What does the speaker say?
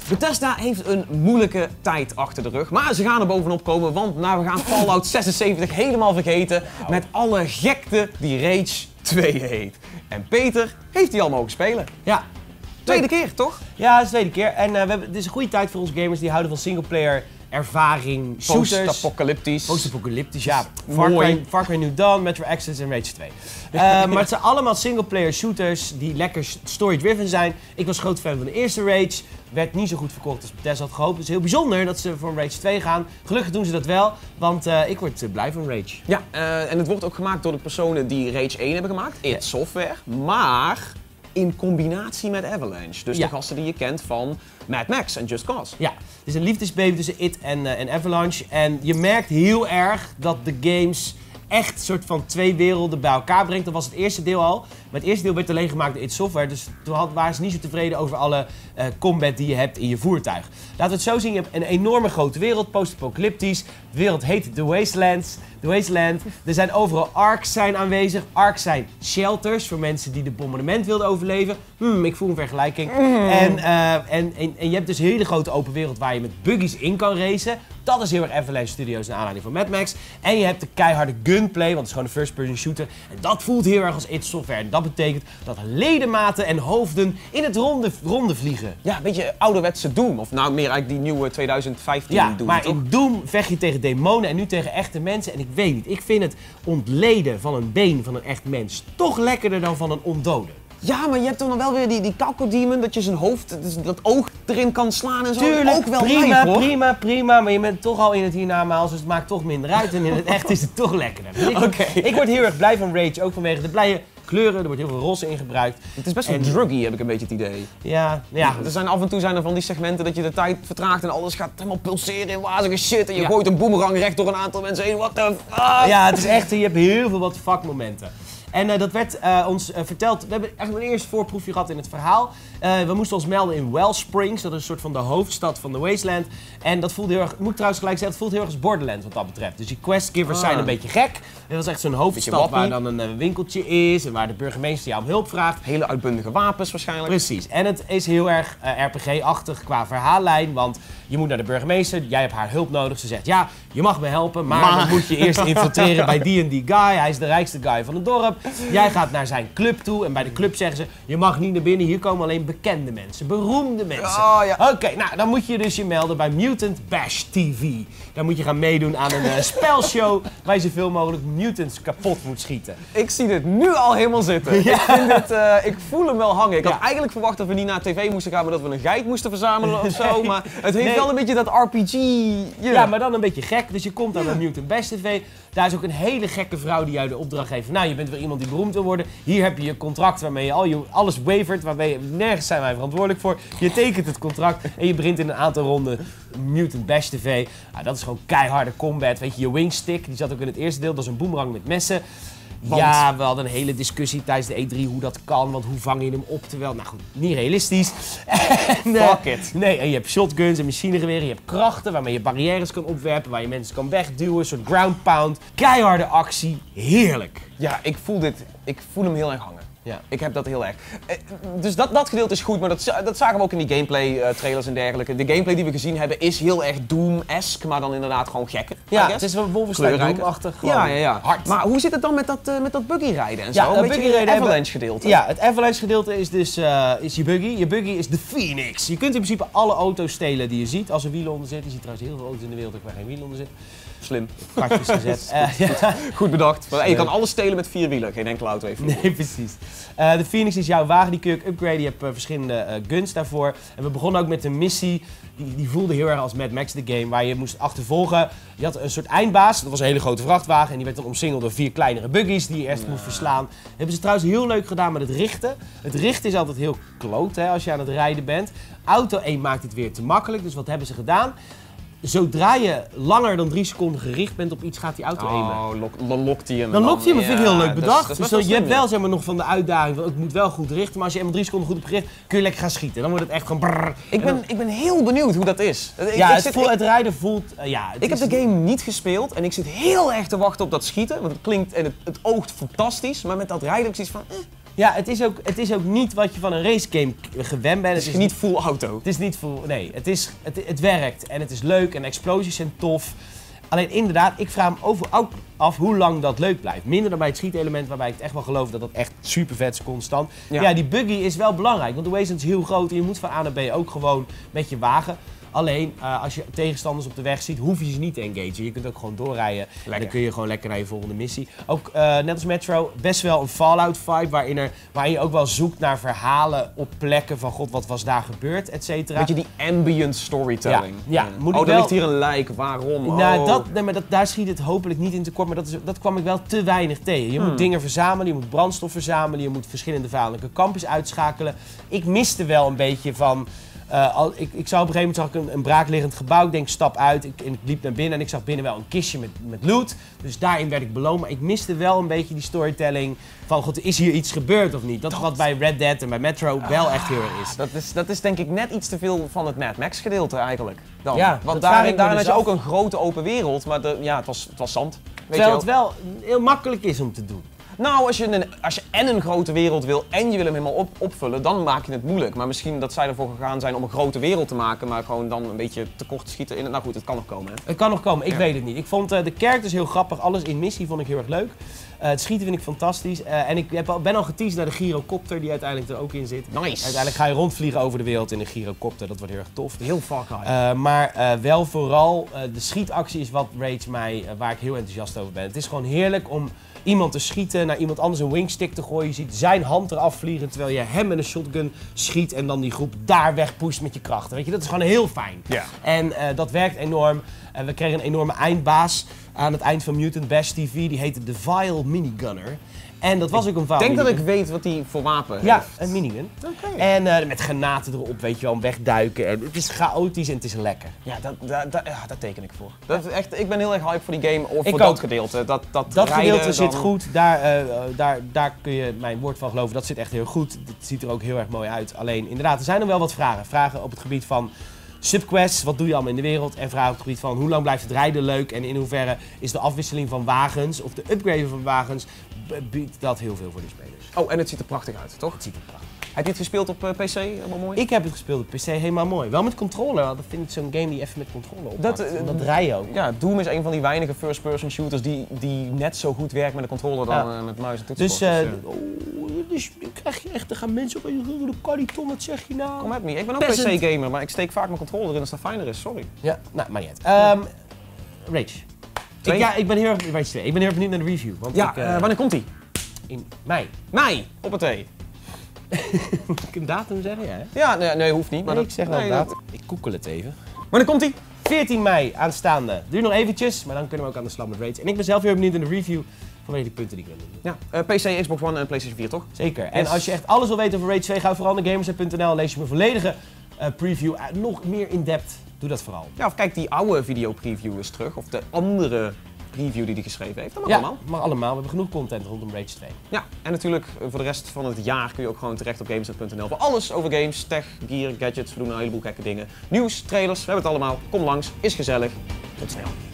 Bethesda heeft een moeilijke tijd achter de rug, maar ze gaan er bovenop komen, want we gaan Fallout 76 helemaal vergeten met alle gekte die Rage 2 heet. En Peter heeft die al mogen spelen. Ja. Tweede keer, toch? Ja, het is de tweede keer. En het is een goede tijd voor onze gamers die houden van singleplayer ervaring, shooters. Post-apocalyptisch. Post-apocalyptisch, ja. Mooi. Far Cry New Dawn, Metro Exodus en Rage 2. Maar het zijn allemaal singleplayer shooters die lekker story-driven zijn. Ik was groot fan van de eerste Rage. Werd niet zo goed verkocht als Bethesda had gehoopt. Het is heel bijzonder dat ze voor een Rage 2 gaan. Gelukkig doen ze dat wel, want ik word blij van Rage. Ja, en het wordt ook gemaakt door de personen die Rage 1 hebben gemaakt. id Software, maar in combinatie met Avalanche. Dus de gasten die je kent van Mad Max en Just Cause. Ja, het is een liefdesbaby tussen id en Avalanche. En je merkt heel erg dat de games echt een soort van twee werelden bij elkaar brengt. Dat was het eerste deel al. Maar het eerste deel werd alleen gemaakt door id Software. Dus toen waren ze niet zo tevreden over alle combat die je hebt in je voertuig. Laten we het zo zien. Je hebt een enorme grote wereld, post-apocalyptisch. De wereld heet The Wasteland. Er zijn overal arcs zijn aanwezig. Arcs zijn shelters voor mensen die de bombardement wilden overleven. Ik voel een vergelijking. En je hebt dus een hele grote open wereld waar je met buggies in kan racen. Dat is heel erg Avalanche Studios naar aanleiding van Mad Max. En je hebt de keiharde gunplay, want het is gewoon een first-person shooter. En dat voelt heel erg als id Software. En dat betekent dat ledematen en hoofden in het ronde vliegen. Ja, een beetje ouderwetse Doom. Of nou meer eigenlijk die nieuwe 2015 ja, Doom. Maar toch? in Doom vecht je tegen demonen en nu tegen echte mensen. En ik weet niet, ik vind het ontleden van een been van een echt mens toch lekkerder dan van een ondode. Ja, maar je hebt dan wel weer die Calco-demon, dat je zijn hoofd, dat oog erin kan slaan en zo. Tuurlijk, ook wel prima, lijp, hoor. prima, maar je bent toch al in het hiernamaals, dus het maakt toch minder uit. En in het echt is het toch lekkerder. Dus ik word heel erg blij van Rage, ook vanwege de blije kleuren. Er wordt heel veel roze in gebruikt. Het is best wel druggy, heb ik een beetje het idee. Ja. Er zijn af en toe van die segmenten dat je de tijd vertraagt en alles gaat helemaal pulseren in wazige shit. En je gooit een boemerang recht door een aantal mensen heen. What the fuck? Ja, het is echt, je hebt heel veel what the fuck momenten. En dat werd ons verteld. We hebben eigenlijk een eerste voorproefje gehad in het verhaal. We moesten ons melden in Wellsprings. Dat is een soort van de hoofdstad van de Wasteland. En dat voelde heel erg, moet ik trouwens gelijk zeggen, het voelt heel erg als Borderlands wat dat betreft. Dus die questgivers zijn een beetje gek. Het was echt zo'n hoofdstad waar dan een winkeltje is en waar de burgemeester jou om hulp vraagt. Hele uitbundige wapens waarschijnlijk. Precies. En het is heel erg RPG-achtig qua verhaallijn, want je moet naar de burgemeester, jij hebt haar hulp nodig. Ze zegt, ja, je mag me helpen, maar dan moet je eerst infiltreren bij die en die guy. Hij is de rijkste guy van het dorp. Jij gaat naar zijn club toe en bij de club zeggen ze, je mag niet naar binnen, hier komen alleen bekende mensen, beroemde mensen. Oh, ja. Oké, nou dan moet je dus je melden bij Mutant Bash TV. Dan moet je gaan meedoen aan een spelshow waar je zoveel mogelijk mutants kapot moet schieten. Ik zie dit nu al helemaal zitten. Ja. Ik voel hem wel hangen. Ik had eigenlijk verwacht dat we niet naar tv moesten gaan, maar dat we een geit moesten verzamelen of zo. Maar het heeft wel een beetje dat RPG. Ja, maar dan een beetje gek. Dus je komt aan de Mutant Bash TV. Daar is ook een hele gekke vrouw die jou de opdracht geeft. Nou, je bent weer iemand die beroemd wil worden. Hier heb je je contract waarmee je alles wavert. Nergens zijn wij verantwoordelijk voor. Je tekent het contract en je begint in een aantal ronden Mutant Bash TV. Nou, dat is gewoon keiharde combat. Weet je, je wingstick, die zat ook in het eerste deel. Dat is een boemerang met messen. Want? Ja, we hadden een hele discussie tijdens de E3 hoe dat kan, want hoe vang je hem op? Terwijl, nou goed, niet realistisch. Fuck it. Nee, en je hebt shotguns en machinegeweren, je hebt krachten waarmee je barrières kan opwerpen, waar je mensen kan wegduwen, een soort ground pound. Keiharde actie, heerlijk. Ja, ik voel hem heel erg hangen. Ja. Ik heb dat heel erg. Dus dat gedeelte is goed, maar dat zagen we ook in die gameplay trailers en dergelijke. De gameplay die we gezien hebben is heel erg Doom-esque, maar dan inderdaad gewoon gekker. Ja, het is wel Wolfenstein Doom-achtig. Ja. Hard. Maar hoe zit het dan met dat buggy rijden en zo? Ja, een beetje het Avalanche gedeelte. Ja, het Avalanche gedeelte is dus is je buggy. Je buggy is de Phoenix. Je kunt in principe alle auto's stelen die je ziet als er wielen onder zitten. Je ziet trouwens heel veel auto's in de wereld waar geen wielen onder zitten. Slim. Kwartjes gezet. Goed bedacht. Je kan alles stelen met 4 wielen, geen enkele auto heeft 4 wielen. Nee, precies. De Phoenix is jouw wagen, die kun je upgraden. Je hebt verschillende guns daarvoor. En we begonnen ook met een missie, die voelde heel erg als Mad Max de game, waar je moest achtervolgen. Je had een soort eindbaas, dat was een hele grote vrachtwagen en die werd dan omsingeld door 4 kleinere buggies die je eerst moest verslaan. Dat hebben ze trouwens heel leuk gedaan met het richten. Het richten is altijd heel kloot als je aan het rijden bent. Auto 1 maakt het weer te makkelijk, dus wat hebben ze gedaan? Zodra je langer dan 3 seconden gericht bent op iets, gaat die auto aimen. Dan lokt hij hem. Dan lokt hij hem, dat vind ik heel leuk bedacht. Dus je hebt wel zeg maar, nog van de uitdaging, van, ik moet wel goed richten, maar als je eenmaal 3 seconden goed hebt gericht, kun je lekker gaan schieten. Dan wordt het echt gewoon brrr. Ik ben heel benieuwd hoe dat is. Het rijden voelt... ik heb de game niet gespeeld en ik zit heel erg te wachten op dat schieten, want het klinkt en het oogt fantastisch, maar met dat rijden heb ik zoiets van... Ja, het is ook niet wat je van een racegame gewend bent. Het is niet full auto. Het is niet full... Nee, het werkt en het is leuk en de explosies zijn tof. Alleen inderdaad, ik vraag me ook af hoe lang dat leuk blijft. Minder dan bij het schietelement, waarbij ik het echt wel geloof dat dat echt super vet is, constant. Ja, die buggy is wel belangrijk, want de wasteland is heel groot en je moet van A naar B ook gewoon met je wagen. Alleen, als je tegenstanders op de weg ziet, hoef je ze niet te engagen. Je kunt ook gewoon doorrijden en dan kun je gewoon lekker naar je volgende missie. Ook, net als Metro, best wel een Fallout vibe, waarin je ook wel zoekt naar verhalen op plekken van god, wat was daar gebeurd, et cetera. Weet je, die ambient storytelling. Ja, moet ik er wel... ligt hier een lijk, waarom? Nou, daar schiet het hopelijk niet in tekort, maar dat kwam ik wel te weinig tegen. Je moet dingen verzamelen, je moet brandstof verzamelen, je moet verschillende vijandelijke kampjes uitschakelen. Ik miste wel een beetje van... ik zou op een gegeven moment zag ik een braakliggend gebouw. Ik denk, stap uit. Ik liep naar binnen en ik zag binnen wel een kistje met loot. Dus daarin werd ik beloond. Maar ik miste wel een beetje die storytelling van, god, is hier iets gebeurd of niet? Dat is wat bij Red Dead en bij Metro wel echt heel erg is. Dat is denk ik net iets te veel van het Mad Max gedeelte eigenlijk. Dan. Ja, want daarin had je ook een grote open wereld, maar het was zand. Terwijl het wel heel makkelijk is om te doen. Nou, als je en een grote wereld wil en je wil hem helemaal opvullen, dan maak je het moeilijk. Maar misschien dat zij ervoor gegaan zijn om een grote wereld te maken, maar gewoon dan een beetje tekort schieten in het. Nou goed, het kan nog komen, hè? Het kan nog komen, ik weet het niet. Ik vond de characters heel grappig, alles in missie vond ik heel erg leuk. Het schieten vind ik fantastisch. En ik ben al geteased naar de gyrocopter die uiteindelijk er ook in zit. Nice! Uiteindelijk ga je rondvliegen over de wereld in een gyrocopter, dat wordt heel erg tof. Heel Far Cry. Maar wel vooral, de schietactie is wat Rage waar ik heel enthousiast over ben. Het is gewoon heerlijk om iemand te schieten, naar iemand anders een wingstick te gooien. Je ziet zijn hand eraf vliegen terwijl je hem met een shotgun schiet en dan die groep daar wegpusht met je krachten. Weet je, dat is gewoon heel fijn. Ja. En dat werkt enorm. We kregen een enorme eindbaas aan het eind van Mutant Bash TV. Die heette The Vile Minigunner. En dat was ook een Vile Ik denk minigun. dat ik weet wat hij voor wapen heeft. Ja, een minigun. Oké. En met granaten erop, weet je wel, wegduiken. En het is chaotisch en het is lekker. Ja, daar teken ik voor. Dat is echt, ik ben heel erg hype voor die game, of Ik voor ook. dat gedeelte. Dat Dat rijden gedeelte zit dan- goed, daar kun je mijn woord van geloven, dat zit echt heel goed. Het ziet er ook heel erg mooi uit. Alleen inderdaad, er zijn nog wel wat vragen. Vragen op het gebied van subquests, wat doe je allemaal in de wereld? En vragen op het gebied van hoe lang blijft het rijden leuk? En in hoeverre is de afwisseling van wagens, of de upgraden van wagens, biedt dat heel veel voor die spelers. Oh, en het ziet er prachtig uit, toch? Het ziet er prachtig uit. Heb je het gespeeld op PC? Helemaal mooi? Ik heb het gespeeld op PC, helemaal mooi. Wel met controller, want dat vind ik zo'n game die even met controller oppakt. Dat rijden ook. Ja, Doom is een van die weinige first-person shooters die net zo goed werkt met een controller dan met muis en toetsenbord. Dus krijg je echt, dan gaan mensen op de kariton, wat zeg je nou? Kom met me. Ik ben ook Peasant. PC-gamer, maar ik steek vaak mijn controller in als dat fijner is. Sorry. Ja, nou, maar niet uit. Rage. Twee? Ik ben heel erg, Rage 2. Ik ben heel erg benieuwd naar de review. Want Ja, wanneer komt die? in mei. Mei, op het thee. Moet ik een datum zeggen? Ja, hè? Ja, nee, hoeft niet. Maar Nee, ik zeg wel nee, een datum. Ik koekel het even. Wanneer komt die? 14 mei aanstaande. Duurt nog eventjes, maar dan kunnen we ook aan de slag met Rage. En ik ben zelf heel erg benieuwd in de review vanwege die punten die ik wil doen. Ja, PC, Xbox One en PlayStation 4, toch? Zeker. En Yes. als je echt alles wil weten over Rage 2, ga vooral naar gamersnet.nl en lees je mijn volledige preview. Nog meer in-depth. Doe dat vooral. Ja, of kijk die oude video-preview eens terug. Of de andere preview die hij geschreven heeft. Dat mag allemaal. mag allemaal. We hebben genoeg content rondom Rage 2. Ja, en natuurlijk voor de rest van het jaar kun je ook gewoon terecht op gamersnet.nl voor alles over games, tech, gear, gadgets. We doen een heleboel gekke dingen. Nieuws, trailers, we hebben het allemaal. Kom langs, is gezellig. Tot snel.